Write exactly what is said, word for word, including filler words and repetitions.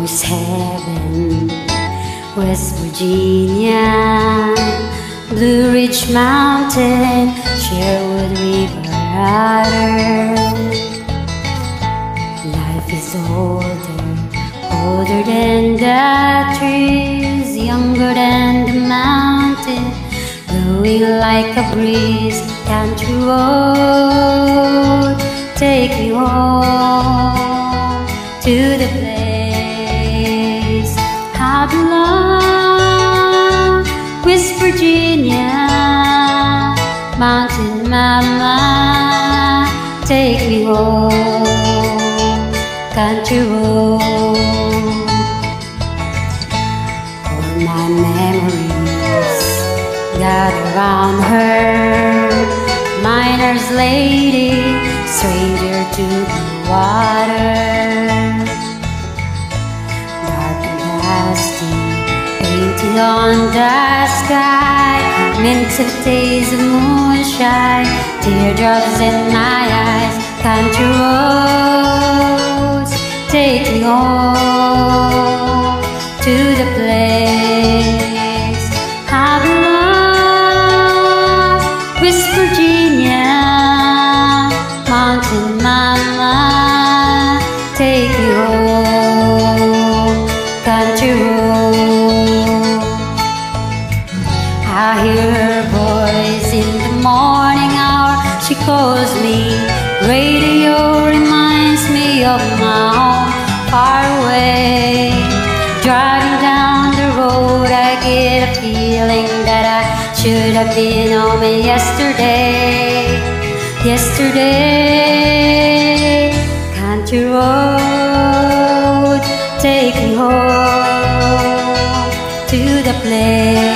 almost heaven. West Virginia, Blue Ridge Mountain, Sherwood River Otter. Life is older, older than the trees, younger than the mountain, blowing like a breeze. Country road, take me home to the place I belong. West Virginia, mountain mama, take me home, country road. All my memories gather around her, miner's lady, stranger to the water. Dark and dusty, painted on the sky, mint of days of moonshine, teardrops in my eyes. Country roads, take me home to the place I belong. West Virginia, mountain mama, take me home, country road. I hear her voice in the morning hour, she calls me. Radio reminds me of my home far away. Driving down the road, I get a feeling that I should have been home yesterday. Yesterday, country road, take me home to the place